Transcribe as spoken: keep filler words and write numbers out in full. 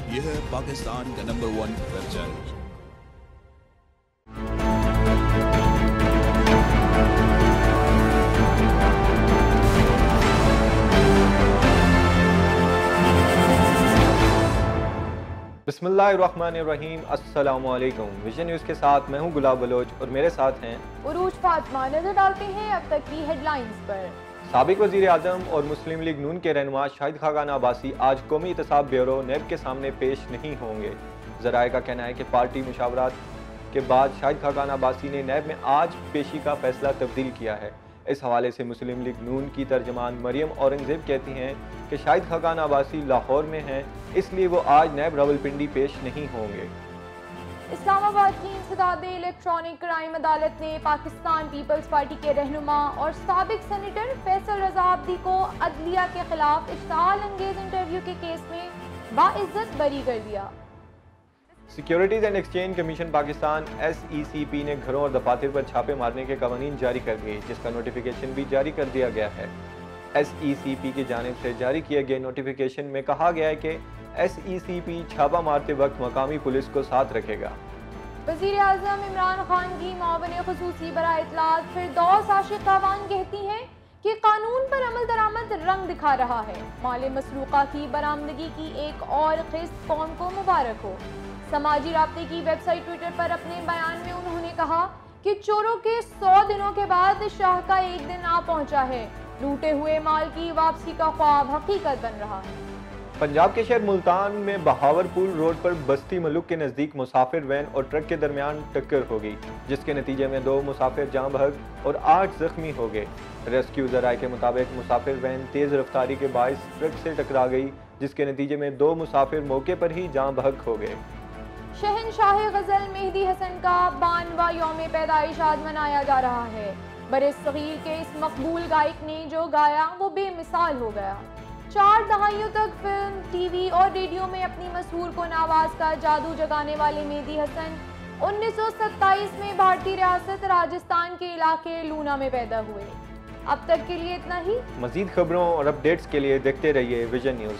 यह है पाकिस्तान का नंबर वन वेब चैनल। बिस्मिल्लाहिर्रहमानिर्रहीम, अस्सलामुअलैकुम। विजन न्यूज़ के साथ मैं हूं गुलाब बलोच और मेरे साथ हैं उरूज फातिमा। नजर डालते हैं अब तक की हेडलाइंस पर। साबिक वज़ीर आज़म और मुस्लिम लीग नून के रहनुमा शाहिद खाकान अब्बासी आज कौमी एहतसाब ब्यूरो नेब के सामने पेश नहीं होंगे। ज़राए का कहना है कि पार्टी मुशावरात के बाद शाहिद खाकान अब्बासी ने नेब में आज पेशी का फैसला तब्दील किया है। इस हवाले से मुस्लिम लीग नून की तर्जमान मरियम औरंगजेब कहती हैं कि शाहिद खाकान अब्बासी लाहौर में हैं, इसलिए वो आज नेब रावलपिंडी पेश नहीं होंगे। इस्लामाबाद की इंसदाद इलेक्ट्रॉनिक क्राइम अदालत ने पाकिस्तान पीपल्स पार्टी के रहनुमा और साबिक सेनेटर फैसल रजा अब्दी को अदलिया के खिलाफ इश्ताल अंगेज इंटरव्यू के केस में बाइज्जत बरी कर दिया। Securities and exchange commission Pakistan S E C P ने घरों और दफातर पर छापे मारने के कवानीन जारी कर दिए, जिसका नोटिफिकेशन भी जारी कर दिया गया है। एस ई सी पी की जानिब से जारी किए गए नोटिफिकेशन में कहा गया है कि एस ई सी पी छापा मारते वक्त मकामी पुलिस को साथ रखेगा। वज़ीर आज़म इमरान खान की मुआवने खुसूसी बराए इत्तलात फिरदौस आशिक खान कहती हैं कि कानून पर अमल दरामद रंग दिखा रहा है। माल मसरूका की बरामदगी की एक और किस्त कौम को मुबारक हो। समाजी राब्ते की वेबसाइट ट्विटर पर अपने बयान में उन्होंने कहा कि चोरों के सौ दिनों के बाद शाह का एक दिन आ पहुंचा है। लूटे हुए माल की वापसी का ख्वाब हकीकत बन रहा है। पंजाब के शहर मुल्तान में बहावरपुर रोड पर बस्ती मलुक के नज़दीक मुसाफिर वैन और ट्रक के दरमियान टक्कर हो गई, जिसके नतीजे में दो मुसाफिर जाँ बहक और आठ जख्मी हो गए। रेस्क्यू ज़राए के मुताबिक मुसाफिर वैन तेज़ रफ्तारी के बायस ट्रक से टकरा गई, जिसके नतीजे में दो मुसाफिर मौके पर ही जाँ बहक हो गए। शहनशाह गज़ल मेहदी हसन का बानवा यौम पैदाइश आज मनाया जा रहा है। बरसगीर के इस मकबूल गायक ने जो गाया वो बेमिसाल हो गया। चार दहाइयों तक फिल्म, टीवी और रेडियो में अपनी मशहूर कुन आवाज़ का जादू जगाने वाले मेहदी हसन उन्नीस सौ सत्ताईस में भारतीय रियासत राजस्थान के इलाके लूना में पैदा हुए। अब तक के लिए इतना ही। मज़ीद खबरों और अपडेट्स के लिए देखते रहिए विजन न्यूज़।